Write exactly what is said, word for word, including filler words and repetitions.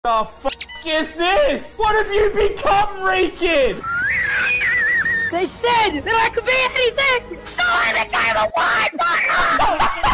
The fuck is this? What have you become, Rican? They said that I could be anything, so I became a wine bottle!